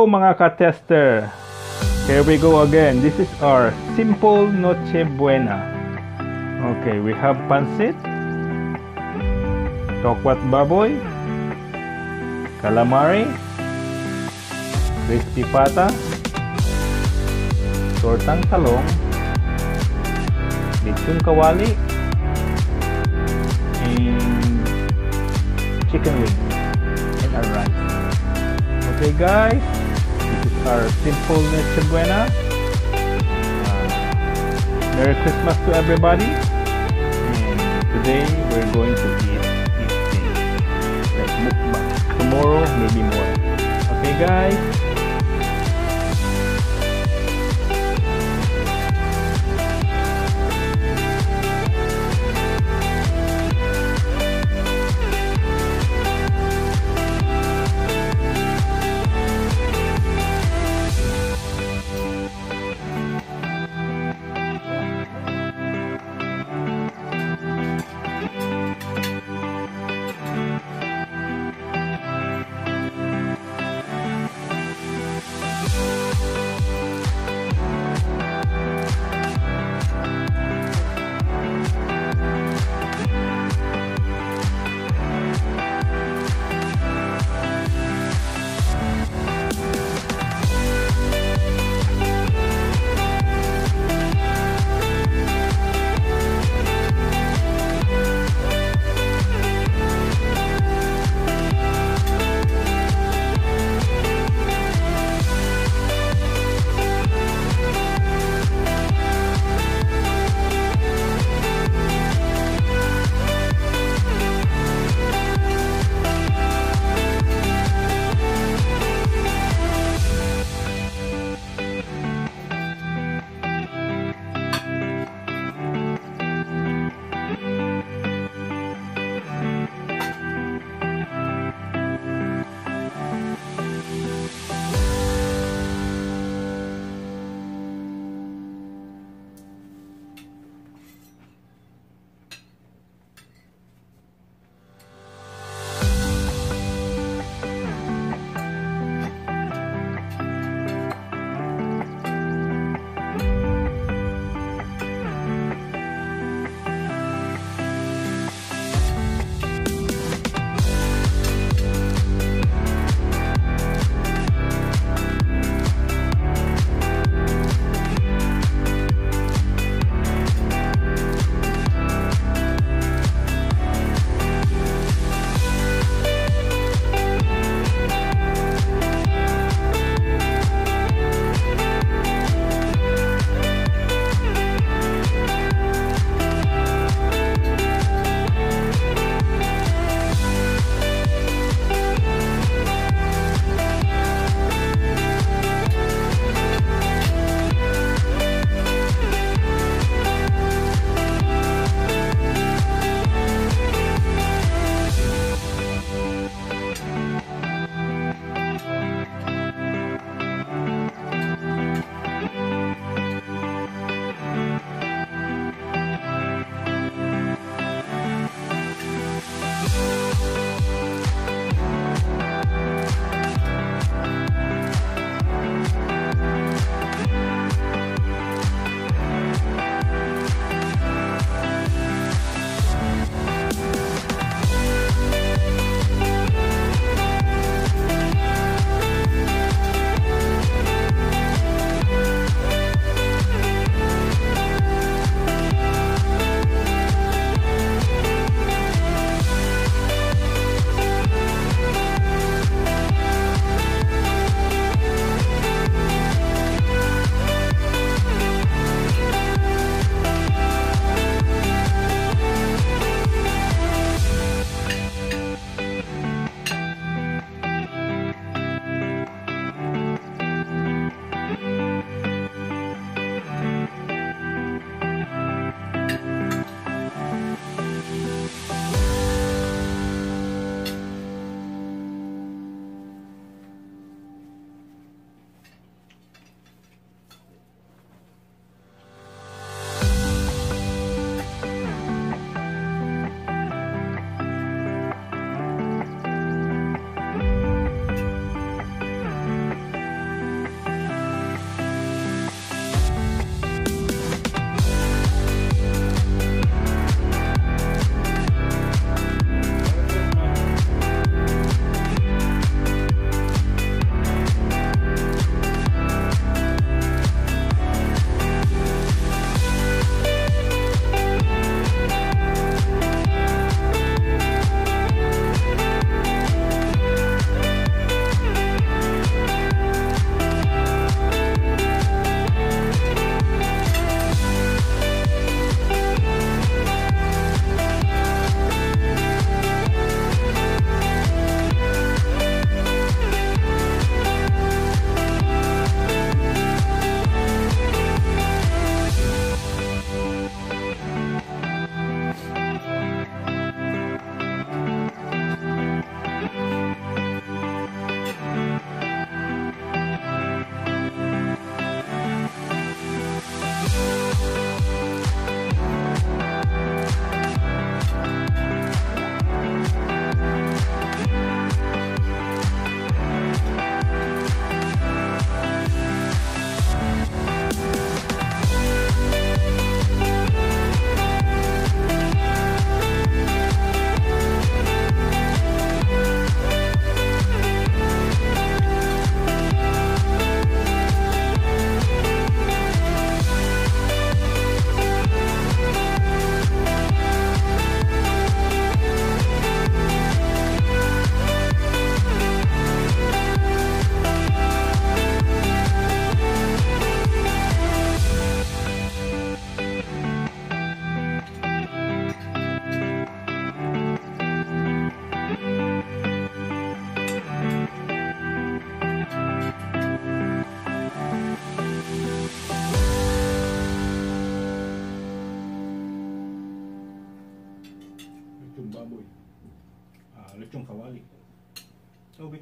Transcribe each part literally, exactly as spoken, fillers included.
So mga ka-tester, here we go again. This is our simple Noche Buena. Okay, we have pancit, tokwat baboy, calamari, crispy pata, tortang talong, lechon kawali, and chicken wings, and our rice. Okay guys, this is our simple Noche Buena. Uh, Merry Christmas to everybody. And today we're going to eat, eat things like mukbang. Tomorrow, maybe more. Okay guys?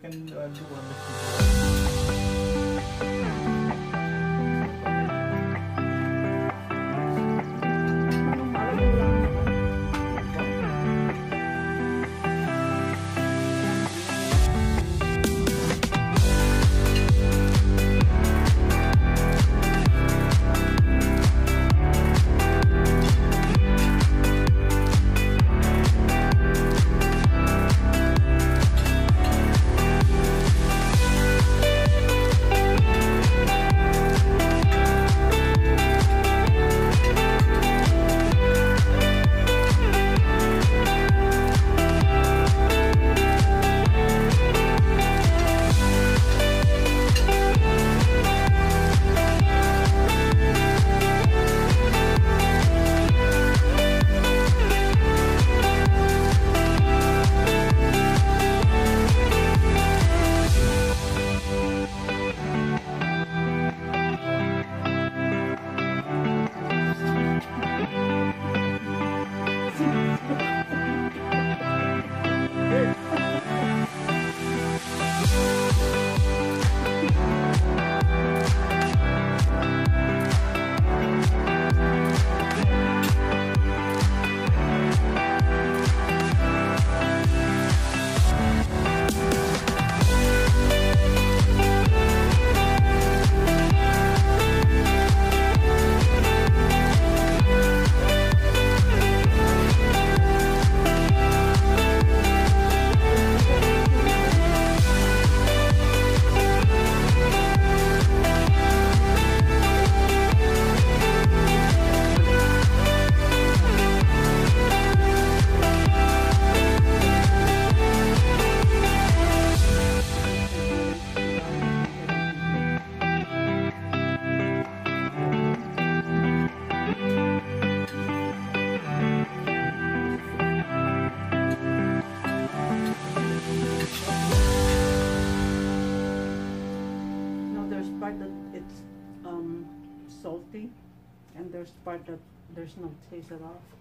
can uh, do a mixed. Salty, and there's part that there's no taste at all.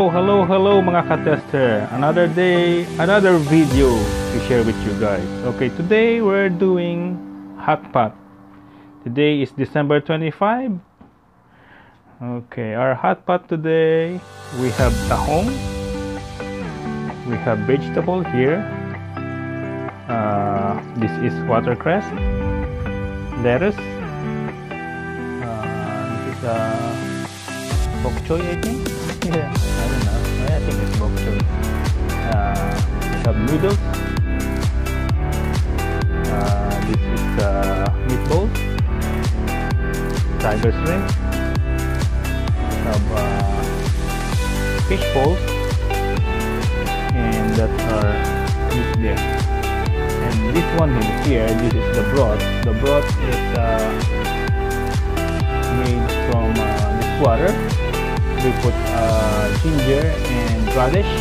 Hello, hello, hello mga ka-tester. Another day, another video to share with you guys. Okay, today we're doing hot pot. Today is December twenty-fifth. Okay, our hot pot today, we have tahong. We have vegetable here. Uh, this is watercress, lettuce. Uh, this is uh, bok choy, I think. Yeah, I don't know. I think it's bok choy. Uh, we have noodles. Uh, this is uh, meatballs, tiger shrimp. We have uh, fish balls, and that's our meat there. And this one here, this is the broth. The broth is uh, made from uh, this water. We put uh, ginger and radish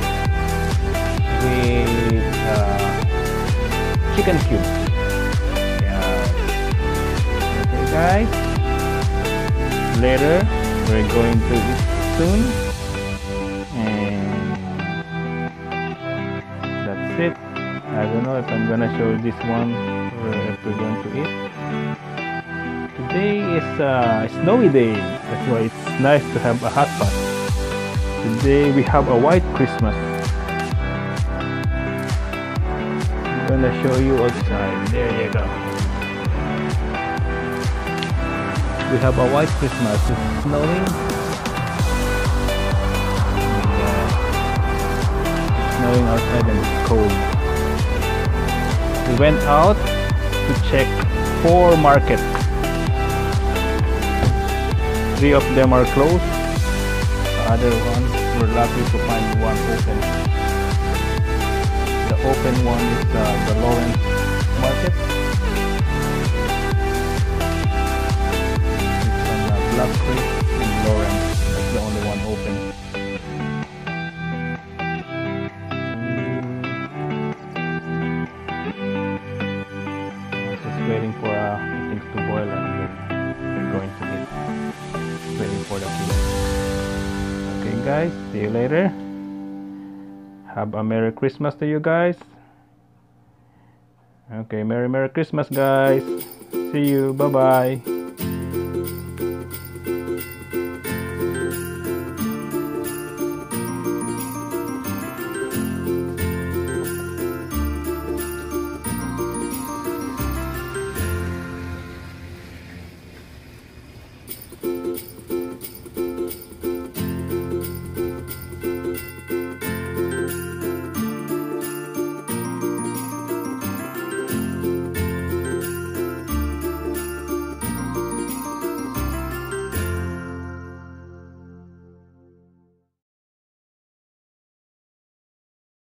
with uh, chicken cubes. Yeah. Okay, guys. Later, we're going to eat soon, and that's it. I don't know if I'm gonna show this one or if we're going to eat. Today is a snowy day. That's why it's nice to have a hot pot. Today we have a white Christmas. I'm gonna show you outside. There you go. We have a white Christmas. It's snowing. Yeah. It's snowing outside and it's cold. We went out to check four markets. Three of them are closed. The other ones, we're lucky to find one open. The open one is uh, the Lawrence Market. It's on uh, Black Creek in Lawrence. That's the only one open. Just waiting for uh, things to boil and then we're going to eat. Waiting for the food. Okay guys, see you later. Have a Merry Christmas to you guys. Okay, Merry Merry Christmas guys. See you, bye bye.